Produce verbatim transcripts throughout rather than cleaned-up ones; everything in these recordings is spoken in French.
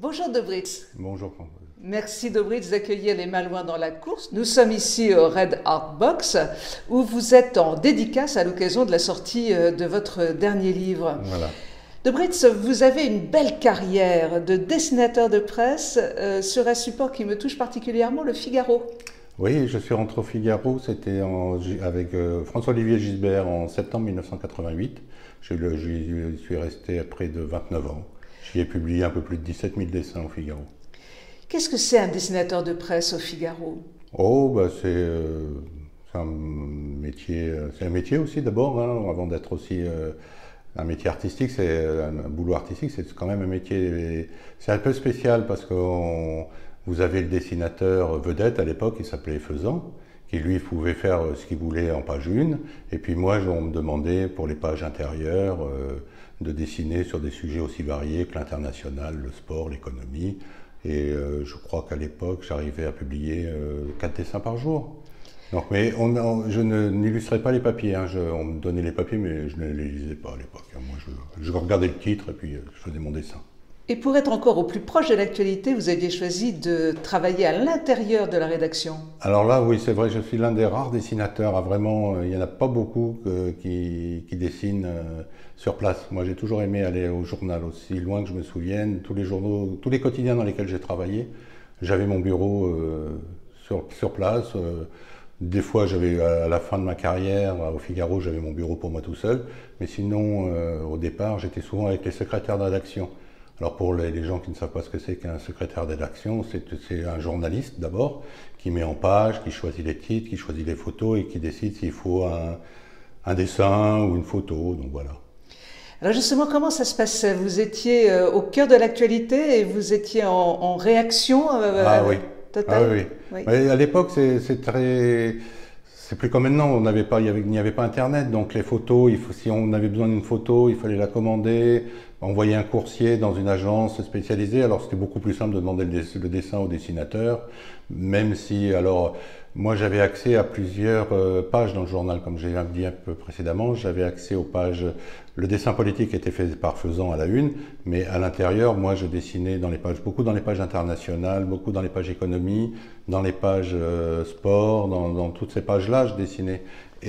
Bonjour De Britz. Bonjour François. Merci De Britz d'accueillir les Malouins dans la course. Nous sommes ici au Red Art Box où vous êtes en dédicace à l'occasion de la sortie de votre dernier livre. Voilà. De Britz, vous avez une belle carrière de dessinateur de presse euh, sur un support qui me touche particulièrement, le Figaro. Oui, je suis rentré au Figaro, c'était avec euh, François-Olivier Gisbert en septembre mille neuf cent quatre-vingt-huit. Je suis resté près de vingt-neuf ans. J'y ai publié un peu plus de dix-sept mille dessins au Figaro. Qu'est-ce que c'est un dessinateur de presse au Figaro? Oh, bah c'est euh, un métier, c'est un métier aussi d'abord, hein, avant d'être aussi euh, un métier artistique, c'est un boulot artistique, c'est quand même un métier, c'est un peu spécial parce que on, vous avez le dessinateur vedette à l'époque, il s'appelait Faisan, qui lui pouvait faire ce qu'il voulait en page une, et puis moi on me demandait pour les pages intérieures euh, de dessiner sur des sujets aussi variés que l'international, le sport, l'économie, et euh, je crois qu'à l'époque j'arrivais à publier euh, quatre dessins par jour. Donc, mais on, on, je n'illustrais pas les papiers, hein. je, on me donnait les papiers mais je ne les lisais pas à l'époque. Moi je, je regardais le titre et puis je faisais mon dessin. Et pour être encore au plus proche de l'actualité, vous aviez choisi de travailler à l'intérieur de la rédaction. Alors là, oui, c'est vrai, je suis l'un des rares dessinateurs à vraiment, il n'y en a pas beaucoup que, qui, qui dessinent euh, sur place. Moi, j'ai toujours aimé aller au journal, aussi loin que je me souvienne. Tous les journaux, tous les quotidiens dans lesquels j'ai travaillé, j'avais mon bureau euh, sur, sur place. Euh, des fois, j'avais à la fin de ma carrière au Figaro, j'avais mon bureau pour moi tout seul. Mais sinon, euh, au départ, j'étais souvent avec les secrétaires de rédaction. Alors pour les, les gens qui ne savent pas ce que c'est qu'un secrétaire de rédaction, c'est un journaliste d'abord, qui met en page, qui choisit les titres, qui choisit les photos et qui décide s'il faut un, un dessin ou une photo, donc voilà. Alors justement, comment ça se passait? Vous étiez euh, au cœur de l'actualité et vous étiez en, en réaction euh, Ah oui, totale. Ah oui, oui. Oui. Mais à l'époque, c'est très... C'est plus comme maintenant, on n'avait pas, il n'y avait pas Internet, donc les photos, il faut, si on avait besoin d'une photo, il fallait la commander, envoyer un coursier dans une agence spécialisée. Alors c'était beaucoup plus simple de demander le, le dessin au dessinateur, même si, alors, moi j'avais accès à plusieurs euh, pages dans le journal, comme j'ai dit un peu précédemment, j'avais accès aux pages, le dessin politique était fait par Faisan à la une, mais à l'intérieur, moi je dessinais dans les pages, beaucoup dans les pages internationales, beaucoup dans les pages économie, dans les pages euh, sport, dans, dans toutes ces pages-là, je dessinais.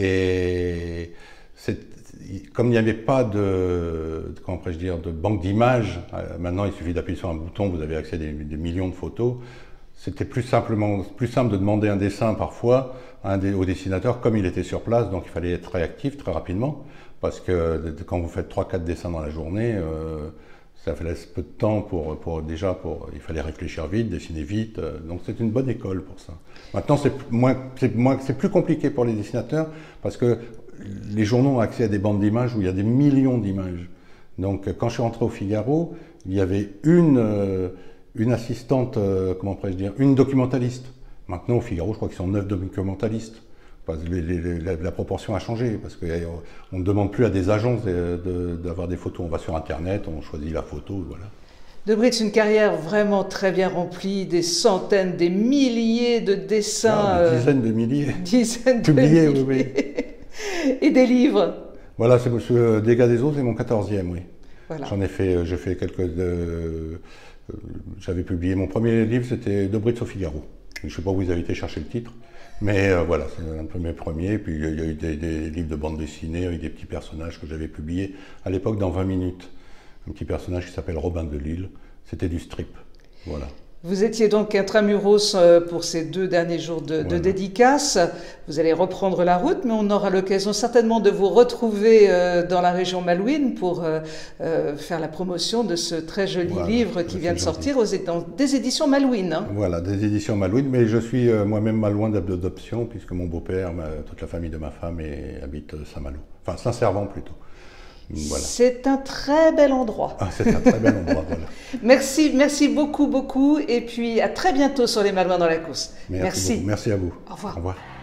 Et comme il n'y avait pas de, comment pourrais-je dire, de banque d'images, euh, maintenant il suffit d'appuyer sur un bouton, vous avez accès à des, des millions de photos. C'était plus simplement, plus simple de demander un dessin parfois à un des, au dessinateur comme il était sur place, donc il fallait être réactif très rapidement, parce que quand vous faites trois quatre dessins dans la journée, euh, ça laisse peu de temps pour, pour déjà, pour, il fallait réfléchir vite, dessiner vite, euh, donc c'est une bonne école pour ça. Maintenant c'est moins, c'est moins, c'est plus compliqué pour les dessinateurs, parce que les journaux ont accès à des bandes d'images où il y a des millions d'images. Donc quand je suis rentré au Figaro, il y avait une... Euh, une assistante, euh, comment pourrais-je dire, une documentaliste. Maintenant, au Figaro, je crois qu'ils sont neuf documentalistes. Parce que les, les, la, la proportion a changé, parce qu'on ne demande plus à des agences d'avoir de, de, des photos. On va sur Internet, on choisit la photo, voilà. De Britz, une carrière vraiment très bien remplie, des centaines, des milliers de dessins. Ah, des dizaines de milliers. Euh, dizaines Publiés, de milliers. oui, oui. Et des livres. Voilà, c'est Monsieur Dégâts des eaux, c'est mon quatorzième, oui. Voilà. J'en ai fait, j'ai fait quelques... Euh, J'avais publié mon premier livre, c'était De Britz au Figaro. Je ne sais pas où vous avez été chercher le titre, mais euh, voilà, c'est un peu mes premiers. Puis il y a eu des, des livres de bande dessinée avec des petits personnages que j'avais publiés à l'époque dans vingt minutes. Un petit personnage qui s'appelle Robin de Lille. C'était du strip. Voilà. Vous étiez donc intramuros pour ces deux derniers jours de, voilà. de dédicace. Vous allez reprendre la route, mais on aura l'occasion certainement de vous retrouver dans la région malouine pour faire la promotion de ce très joli voilà, livre qui vient de sortir aux, dans des éditions Malouine. Hein. Voilà, des éditions Malouine, mais je suis moi-même malouin d'adoption puisque mon beau-père, toute la famille de ma femme est, habite Saint-Malo, enfin Saint-Servant plutôt. Voilà. C'est un très bel endroit. Ah, c'est un très bel endroit, voilà. Merci, merci beaucoup, beaucoup. Et puis à très bientôt sur les Malouins dans la course. Merci. Merci, merci. Merci à vous. Au revoir. Au revoir.